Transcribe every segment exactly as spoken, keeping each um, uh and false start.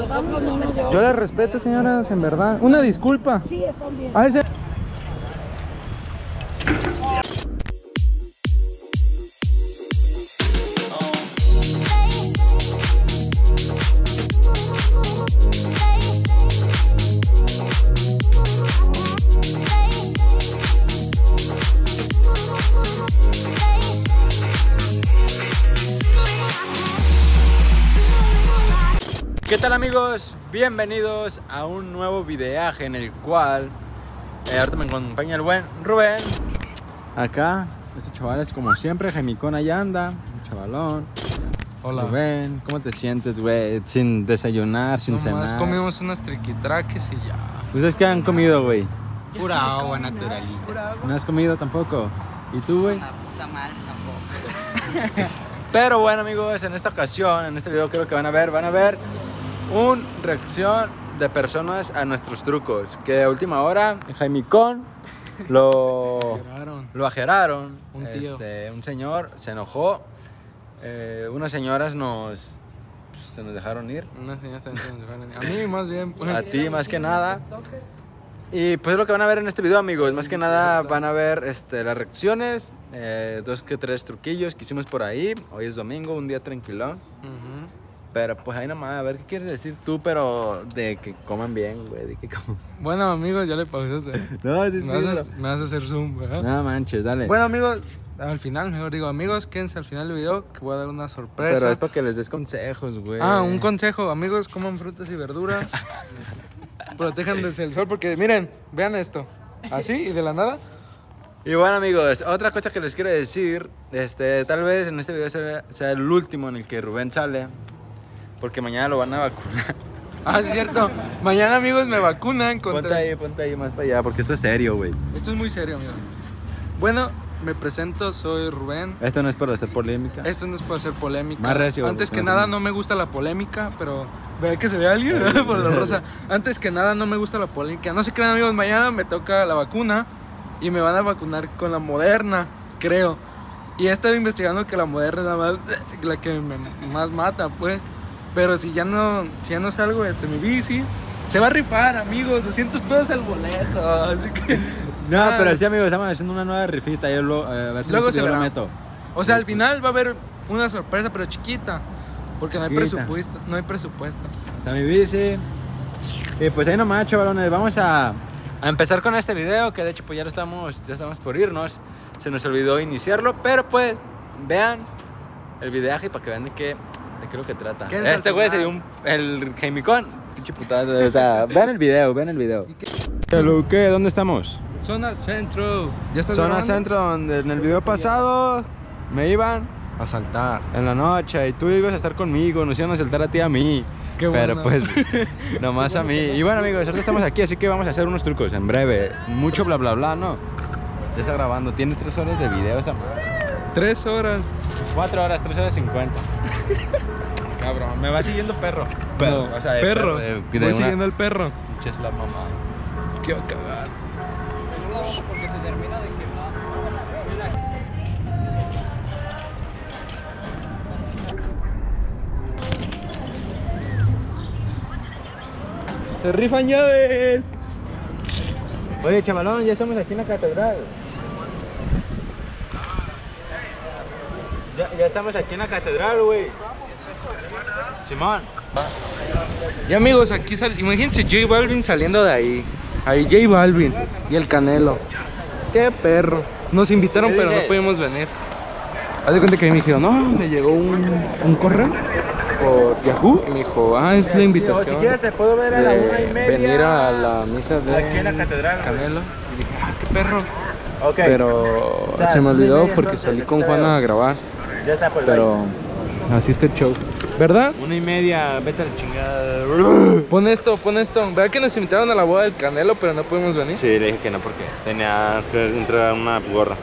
Yo les respeto, señoras, en verdad. Una disculpa. Sí, están bien. A ver, se... ¿Qué tal, amigos? Bienvenidos a un nuevo videaje en el cual eh, ahorita me acompaña el buen Rubén. Acá, este chaval es como siempre, Jaimicón allá anda, un chavalón. Hola. Rubén, ¿cómo te sientes, güey? Sin desayunar, sin Nomás cenar. comimos unas triquitraques y ya. ¿Ustedes qué han comido, güey? Pura agua naturalita. ¿No has comido tampoco? ¿Y tú, güey? La puta madre tampoco. Pero bueno, amigos, en esta ocasión, en este video creo que van a ver, van a ver una reacción de personas a nuestros trucos. Que a última hora, en Jaimicón lo, lo ajeraron. Un tío. Este, un señor se enojó. Eh, unas señoras nos pues, se nos dejaron ir. Unas señoras también se nos dejaron ir. A mí más bien. Pues. A ti más que nada. Y pues es lo que van a ver en este video, amigos. Más que nada van a ver este, las reacciones, eh, dos que tres truquillos que hicimos por ahí. Hoy es domingo, un día tranquilón. Uh-huh. Pero pues ahí nomás, a ver qué quieres decir tú, pero de que coman bien, güey, de que coman. Bueno, amigos, ya le pausaste. No, sí, sí. Me vas, a, pero... me vas a hacer zoom, ¿verdad? No manches, dale. Bueno, amigos, al final, mejor digo, amigos, quédense al final del video que voy a dar una sorpresa. Pero es para que les des consejos, güey. Ah, un consejo, amigos, coman frutas y verduras. Protéjanse del sol porque, miren, vean esto. Así y de la nada. Y bueno, amigos, otra cosa que les quiero decir, este, tal vez en este video sea, sea el último en el que Rubén sale, porque mañana lo van a vacunar. Ah, sí, es cierto. Mañana, amigos, me vacunan contra... Ponte ahí, ponte ahí más para allá, porque esto es serio, güey. Esto es muy serio, amigo. Bueno, me presento, soy Rubén. Esto no es para hacer polémica. Esto no es para hacer polémica. Más recio, Antes que más nada, recio. no me gusta la polémica, pero... ¿Vea que se ve alguien? ¿No? Por la rosa. Antes que nada, no me gusta la polémica. No se crean, amigos, mañana me toca la vacuna y me van a vacunar con la Moderna, creo. Y he estado investigando que la Moderna es la, más, la que me más mata, pues. Pero si ya no, si ya no salgo, este, mi bici se va a rifar, amigos. doscientos pesos el boleto. Así que... No, ah, pero sí, amigos, estamos haciendo una nueva rifita. Yo lo, eh, a ver si Luego este se video lo verá. meto. O sea, al final va a haber una sorpresa, pero chiquita. Porque no hay Chiquita. presupuesto. No hay presupuesto. Está mi bici. Y pues ahí nomás, chavalones, vamos a, a empezar con este video, que de hecho pues ya lo estamos, ya estamos por irnos. Se nos olvidó iniciarlo, pero pues vean el videaje para que vean de qué, de qué es lo que trata. Quédense Este al güey se final. dio un, el Jaimicón, pinche putazo, o sea, vean el video, vean el video. ¿Qué? ¿Qué? ¿Dónde estamos? Zona Centro. ¿Ya estás Zona grabando? Centro, donde en el video pasado me iban A saltar. en la noche y tú ibas a estar conmigo, nos iban a saltar a ti y a mí. Qué Pero bueno. pues, nomás a mí. Y bueno, amigos, ahorita estamos aquí, así que vamos a hacer unos trucos en breve. Mucho bla bla bla, ¿no? Ya está grabando, tiene tres horas de video esa madre. Tres horas. Cuatro horas, tres horas cincuenta. Cabrón, me va siguiendo perro. Perro, No, o sea, de perro. de- de Voy una- siguiendo al perro. Pinches la mamá. Quiero cagar. Porque se termina de quemar. Se rifan llaves. Oye, chavalón, ya estamos aquí en la catedral. Ya, ya estamos aquí en la catedral, güey. Simón. Y amigos, aquí sal... imagínense J Balvin saliendo de ahí. Ahí J Balvin y el Canelo. Qué perro. Nos invitaron, ¿Qué pero dices? no pudimos venir. Haz de cuenta que me dijeron, no, me llegó un, un correo por Yahoo. Y me dijo, ah, es la invitación. Si quieres te puedo ver a la de una y media. venir a la misa de Aquí en la catedral, güey. Canelo. Y dije, ah, qué perro. Ok. Pero O sea, se me es una y olvidó media, porque entonces, salí con te Juana veo. a grabar. Ya está, pues. Pero así está el show. ¿Verdad? Una y media, vete a la chingada. Pon esto, pon esto. ¿Verdad que nos invitaron a la boda del Canelo, pero no pudimos venir? Sí, le dije que no porque tenía que entrar una gorra.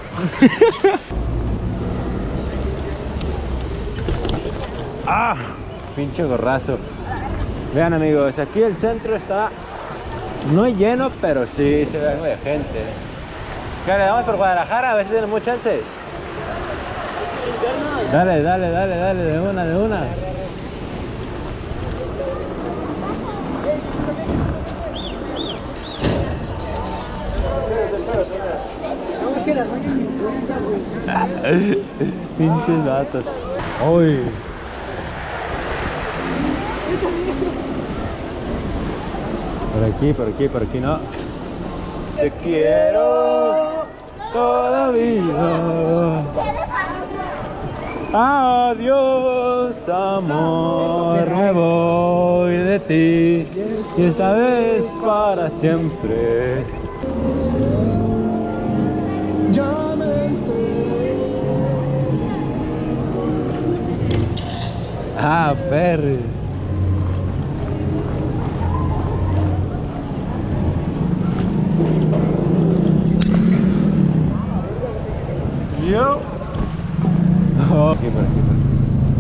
¡Ah! Pinche gorrazo. Vean, amigos, aquí el centro está no lleno, pero sí se ve algo de gente. ¿Qué, le damos por Guadalajara? A ver si tenemos chance. Dale, dale, dale, dale, de una, de una. Pinches vatos. Uy. Por aquí, por aquí, por aquí no. Te quiero toda vida. Adiós, amor, me voy de ti y esta vez para siempre. Ah, perro. Yo. Oh, aquí por aquí, por aquí.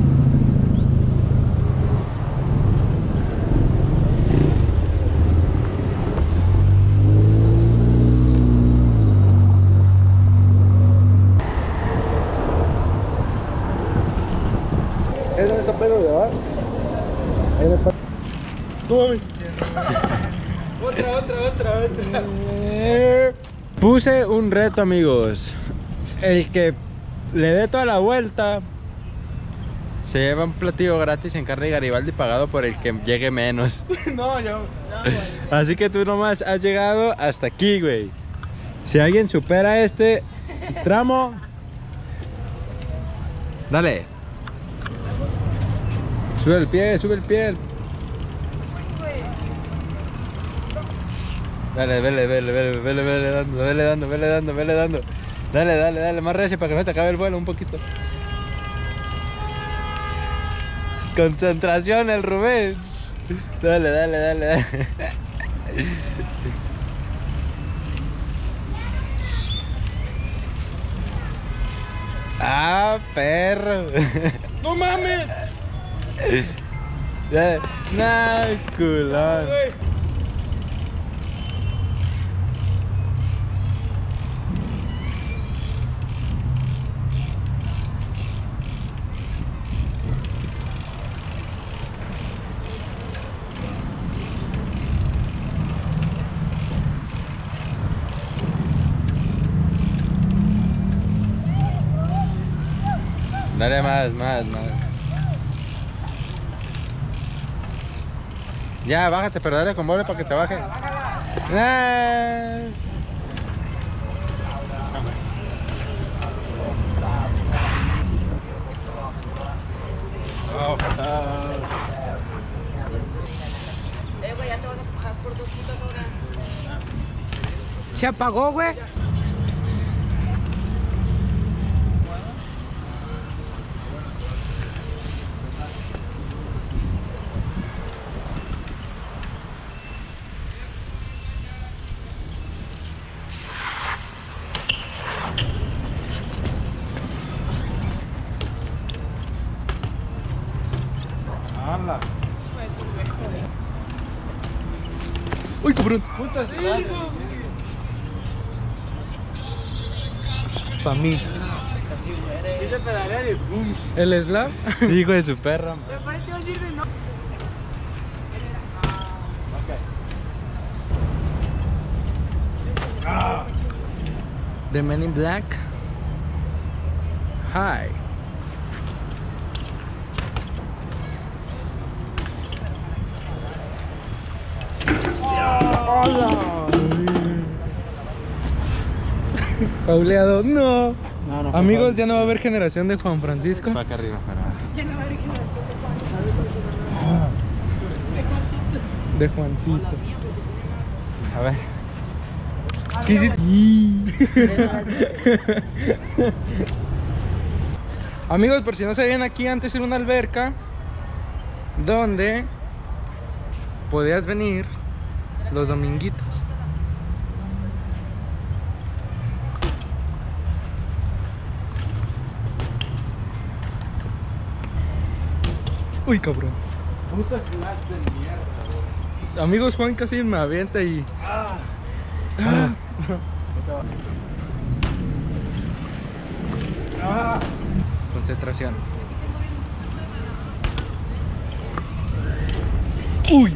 ¿Es donde está pedo de abajo? Ahí me pasa. No mames. Otra, otra, otra, otra. Puse un reto, amigos. El que le dé toda la vuelta se lleva un platillo gratis en carne de Garibaldi pagado por el que llegue menos. No, yo. No, Así que tú nomás has llegado hasta aquí, güey. Si alguien supera este tramo, dale. Sube el pie, sube el pie. Dale, vele, vele, vele, vele, vele dando, vele dando, vele dando, vele dando. Dale, dale, dale, más recio para que no te acabe el vuelo un poquito. Concentración, el Rubén. Dale, dale, dale, dale. Ah, perro. ¡No mames! Dale. Nah, culón. Dale más, más, más. Ya, bájate, pero dale con bola para que te baje. Ah. Oh, oh. Eh, güey, ya te vas a coger por dos putas horas. Se apagó, güey. Hala. Uy, cabrón. Pa' mí. Quise pedalear y boom. ¿El slap? Sí, hijo de su perra. Me parece que va a decir no. The Men in Black. Hi. Pauleado, no. No, no, Amigos, ya no va a haber generación de Juan Francisco. para acá arriba, para. Ya no va a haber generación De Juancito. A ver. ¿Qué hiciste? Amigos, por si no sabían, aquí antes era una alberca donde podías venir los dominguitos. Uy, cabrón. Putas slash de mierda. Amigos, Juan casi me avienta y... Ah. Ah. Ah. Concentración. Uy.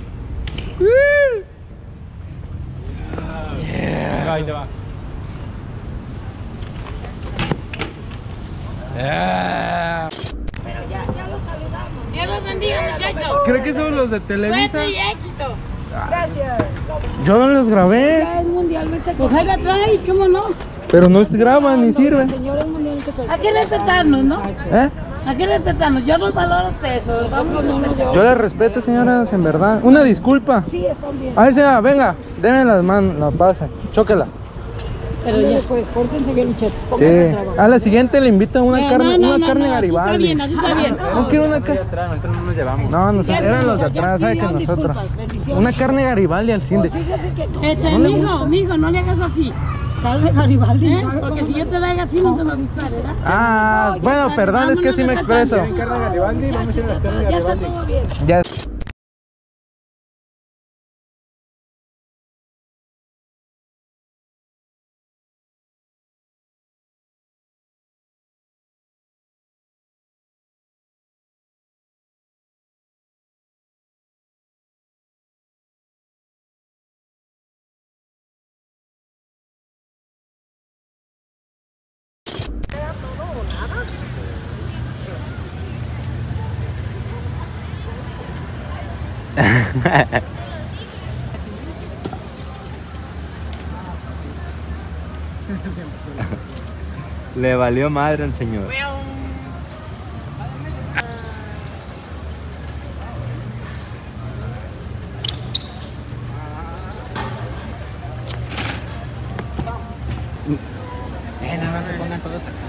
Yeah. Ahí te va. Ah. Pero ya, ya los saludamos. Dios los bendiga, muchachos. ¿Cree que son los de Televisa? Suerte y éxito. Gracias. Yo no los grabé, Ya es mundialmente Pues ahí conocido. atrás, ¿cómo no? pero no se graban ni sirven. Señor es mundialmente conocido. Hay que respetarnos, ¿no? ¿Eh? Hay que respetarnos. Yo los valoro a ustedes. Los vamos a respetar. Yo les respeto, señoras, en verdad. Una disculpa. Sí, están bien. A ver, señora, venga, denme las manos, la pasa, chóquela. Pero Ándale, ya. pues, pórtense bien, muchachos. Sí. Pónganse a trabajar. A la siguiente le invito una No, carne, no, una no, carne no, así está Garibaldi. bien, así está bien. No quiero una Allá carne. atrás, nosotros no nos llevamos. No, nosotros, eran los de Ya atrás, ¿sabe que pidieron nosotros? disculpas, bendiciones. Una carne Garibaldi al cine. Fíjate que no. Este, ¿No le mijo, mijo, no le hagas así. Carne Garibaldi. ¿Eh? Porque si yo te la haga así, no te va a gustar, ¿verdad? Ah, bueno, perdón, es que sí me expreso. Carne Garibaldi, vamos a ir a las carnes Ya está Garibaldi. todo bien. Ya. Le valió madre al señor. Eh, nada más se pongan todos acá.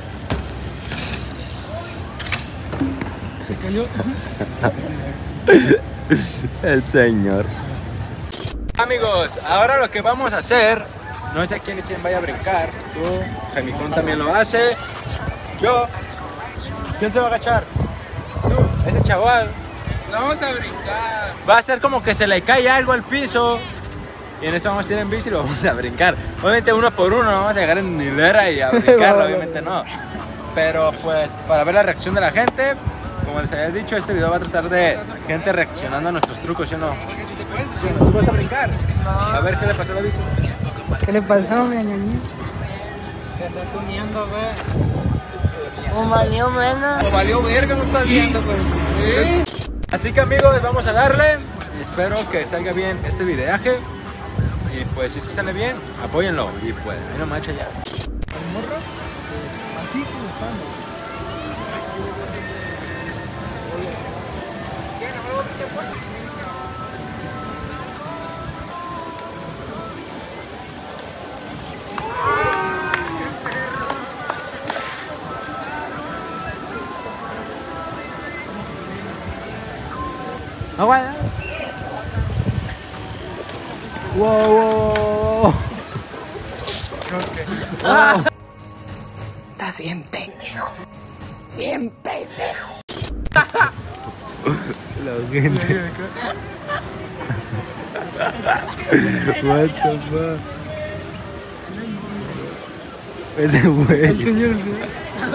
¿Se cayó? El señor. Amigos, ahora lo que vamos a hacer, no sé quién y quién vaya a brincar. Tú, Jaimicón también lo hace. Yo. ¿Quién se va a agachar? Tú, ese chaval. La vamos a brincar. Va a ser como que se le cae algo al piso. Y en eso vamos a ir en bici y lo vamos a brincar. Obviamente uno por uno, no vamos a llegar en hilera y a brincarlo, obviamente no. Pero pues para ver la reacción de la gente, como les había dicho, este video va a tratar de gente reaccionando a nuestros trucos, ¿sí o no? Sí, ¿tú vas a brincar? A ver qué le pasó a la bici. ¿Qué le pasó, mi ñoñi? Se está tuneando, güey. O valió menos. O valió verga, no estás viendo, pero. ¿Eh? Así que amigos, vamos a darle. Espero que salga bien este videaje. Y pues si es que sale bien, apóyenlo. Y pues, ahí no mancha ya. ¿El morro? Así como estando. Aguanta. Wow, wow, wow. Estás bien pendejo. Bien pendejo. La gente. What the fuck. Ese güey. El señor, el señor.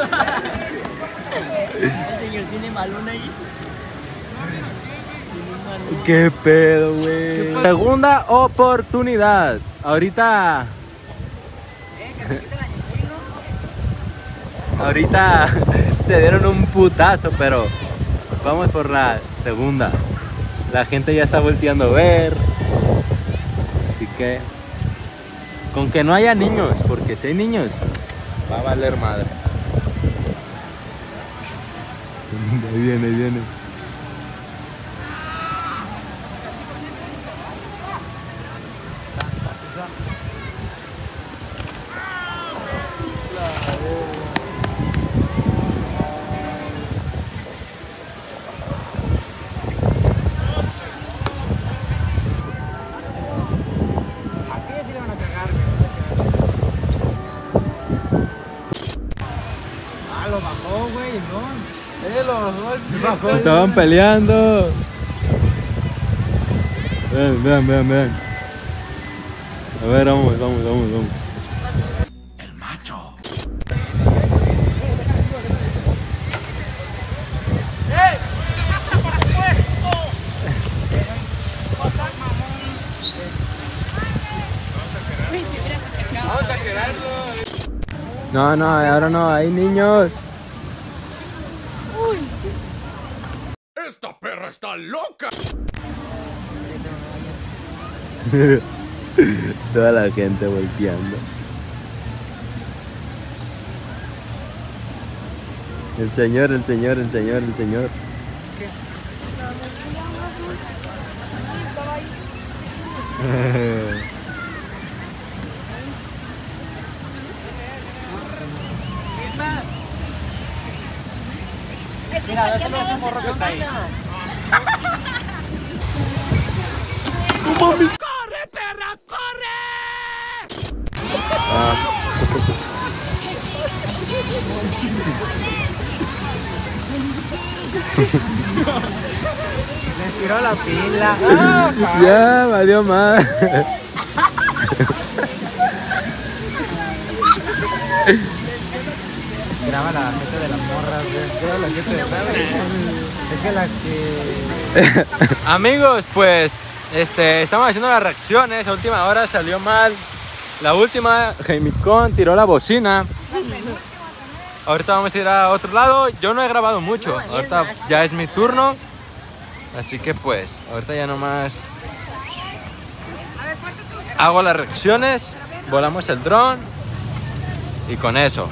¿Qué pedo, güey? Segunda oportunidad. Ahorita. Ahorita se dieron un putazo, pero vamos por la segunda. La gente ya está volteando a ver. Así que. Con que no haya niños, porque si hay niños, va a valer madre. Ahí viene, ahí viene. Ah, lo bajó, güey, no. Eh, lo bajó. Estaban peleando. Vean, vean, vean, vean. A ver, vamos, vamos, vamos, vamos. Vamos a quedarlo. No, no, ahora no, hay niños. loca! Toda la gente volteando. El señor, el señor, el señor, el señor. Mira, ese no es un morro que está ahí. ¡Corre, perra, corre! Me tiró la pila. Ya, valió más. Graba la gente de las morras, güey. Graba la gente de las Es que la que... Amigos, pues este, estamos haciendo las reacciones. A última hora salió mal. La última, Jaimicón tiró la bocina. Ahorita vamos a ir a otro lado. Yo no he grabado mucho. Ahorita ya es mi turno. Así que pues, ahorita ya nomás hago las reacciones. Volamos el dron. Y con eso.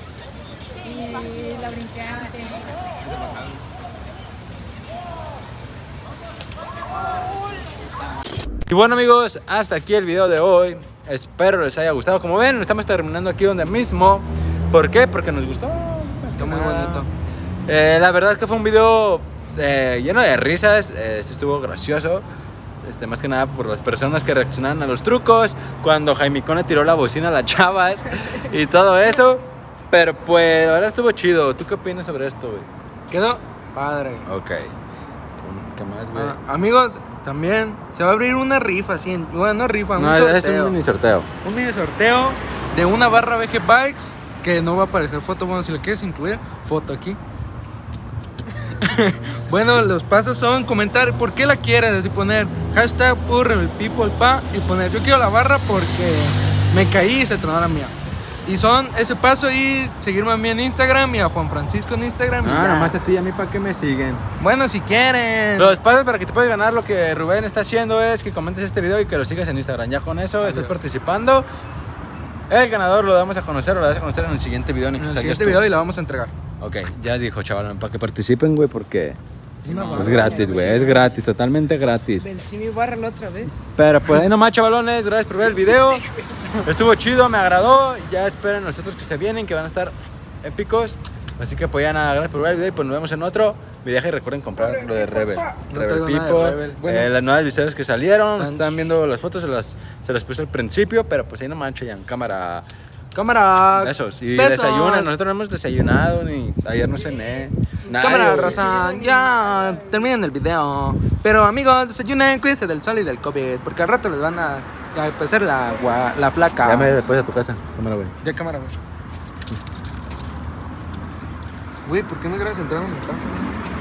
Y bueno amigos, hasta aquí el video de hoy. Espero les haya gustado. Como ven, estamos terminando aquí donde mismo. ¿Por qué? Porque nos gustó. Está muy bonito. Eh, la verdad es que fue un video eh, lleno de risas. Eh, este estuvo gracioso. Este, más que nada por las personas que reaccionaron a los trucos. Cuando Jaimicón le tiró la bocina a las chavas. Y todo eso. Pero pues, la verdad estuvo chido. ¿Tú qué opinas sobre esto, güey? Quedó padre. Ok. ¿Qué más, güey? Ah, amigos, también se va a abrir una rifa, así, bueno, no rifa, No, un es sorteo. un mini sorteo. Un mini sorteo de una barra B G Bikes que no va a aparecer foto. Bueno, si le quieres incluir, foto aquí. Bueno, los pasos son comentar por qué la quieres, así poner hashtag puro rebel people pa y poner yo quiero la barra porque me caí y se tronó la mía. Y son ese paso y seguirme a mí en Instagram y a Juan Francisco en Instagram. y Ah, ya. nomás a ti y a mí para que me siguen. Bueno, si quieren. Los pasos para que te puedas ganar lo que Rubén está haciendo es que comentes este video y que lo sigas en Instagram. Ya con eso estás participando. El ganador lo damos a conocer, lo vas a conocer en el siguiente video. En el, En que el salgas siguiente tú. video y la vamos a entregar. Ok, ya dijo, chaval, para que participen, güey, porque No, es gratis, güey, es gratis, totalmente gratis. Vencí mi barra la otra vez. Pero pues ahí nomás, chavalones, gracias por ver el video. Estuvo chido, me agradó. Ya esperen los otros que se vienen, que van a estar épicos. Así que pues ya nada, gracias por ver el video y pues nos vemos en otro video. Y recuerden comprar lo de Rebel. No Rebel traigo nada de People. Rebel. Bueno. Eh, las nuevas viseras que salieron. Tan- Están viendo las fotos, se las, se las puse al principio. Pero pues ahí nomás, ya en cámara. Cámara. Besos. Y Besos. desayunan, nosotros no hemos desayunado, ni ayer no cené. Nada, Cámara, güey. raza, ya terminen el video. Pero amigos, desayunen, cuídense del sol y del COVID, porque al rato les van a, a empezar la, gua- la flaca. Llame después a tu casa. Cámara, güey. Ya cámara, güey. Güey, ¿por qué no grabas entrando en mi casa?